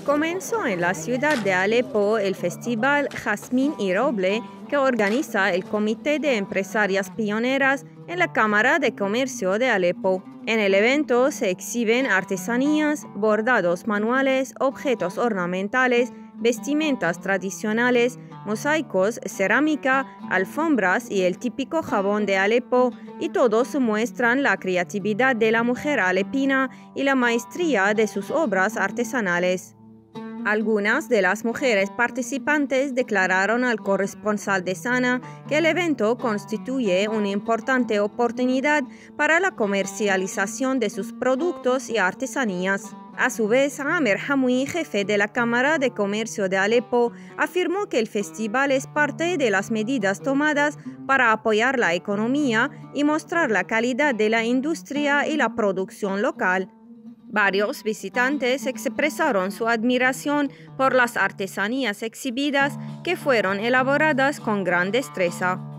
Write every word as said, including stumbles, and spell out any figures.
Comenzó en la ciudad de Alepo el festival Jazmín y Roble que organiza el Comité de Empresarias Pioneras en la Cámara de Comercio de Alepo. En el evento se exhiben artesanías, bordados manuales, objetos ornamentales, vestimentas tradicionales, mosaicos, cerámica, alfombras y el típico jabón de Alepo, y todos muestran la creatividad de la mujer alepina y la maestría de sus obras artesanales. Algunas de las mujeres participantes declararon al corresponsal de Sana que el evento constituye una importante oportunidad para la comercialización de sus productos y artesanías. A su vez, Amer Hamui, jefe de la Cámara de Comercio de Alepo, afirmó que el festival es parte de las medidas tomadas para apoyar la economía y mostrar la calidad de la industria y la producción local. Varios visitantes expresaron su admiración por las artesanías exhibidas que fueron elaboradas con gran destreza.